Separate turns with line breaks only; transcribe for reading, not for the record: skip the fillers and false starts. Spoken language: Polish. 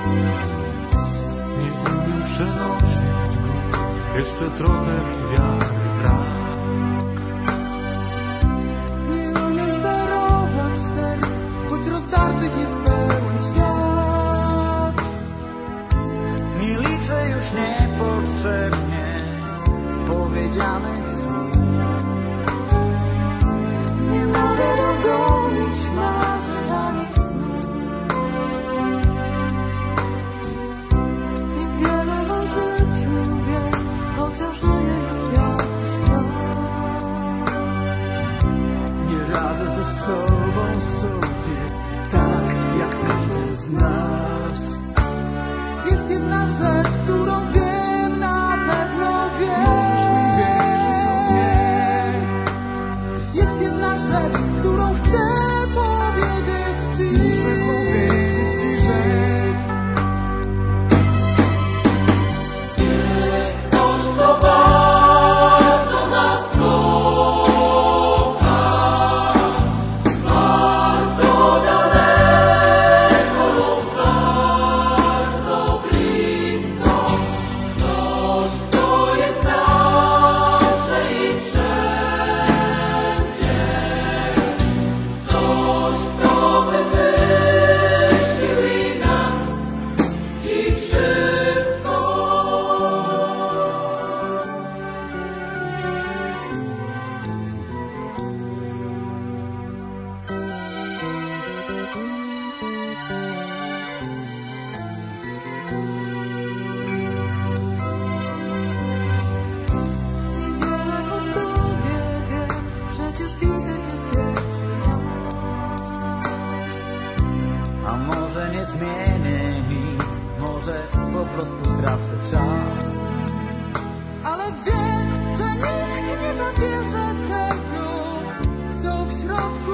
Nie umiem przenosić go, jeszcze trochę mi wiary brak.
Nie umiem czarować serc, choć rozdartych jest pełen świat.
Nie liczę już niepotrzebnie powiedzianych słów.
Nie mogę dogonić marzeń ani snów. Niewiele o życiu wiem, chociaż żyję już jakiś czas.
Nie radzę ze sobą sobie, tak jak każdy z nas.
Jest jedna rzecz, którą wiem, na pewno wiem.
Możesz mi wierzyć lub nie.
Jest jedna rzecz, którą chcę powiedzieć ci.
Muszę powiedzieć ci, że
jest ktoś, kto bardzo nas kocha, bardzo daleko lub bardzo blisko. Ktoś, kto jest zawsze i wszędzie. Ktoś, kto wymyślił i nas, i wszystko. Niewiele o tobie wiem, przecież widzę cię pierwszy raz.
A może nie zmienię nic, może po prostu tracę czas.
Ale wiem, że nikt nie zabierze tego, co w środku